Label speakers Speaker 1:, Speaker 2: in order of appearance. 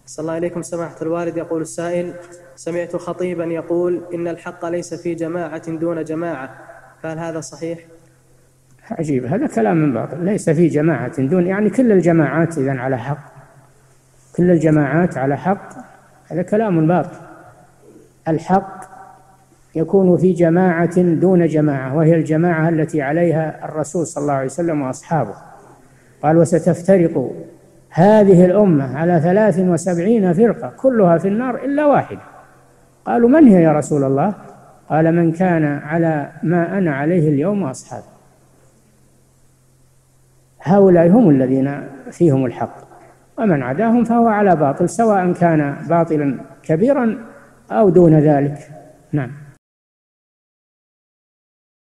Speaker 1: صلى الله عليكم سماحة الوالد. يقول السائل: سمعت خطيبا يقول إن الحق ليس في جماعة دون جماعة، فهل هذا صحيح؟
Speaker 2: عجيب، هذا كلام باطل. ليس في جماعة دون، يعني كل الجماعات إذن على حق، كل الجماعات على حق، هذا كلام باطل. الحق يكون في جماعة دون جماعة، وهي الجماعة التي عليها الرسول صلى الله عليه وسلم وأصحابه. قال: وستفترق هذه الأمة على 73 فرقة كلها في النار إلا واحدة. قالوا: من هي يا رسول الله؟ قال: من كان على ما أنا عليه اليوم وأصحابي. هؤلاء هم الذين فيهم الحق، ومن عداهم فهو على باطل، سواء كان باطلا كبيرا أو دون ذلك. نعم.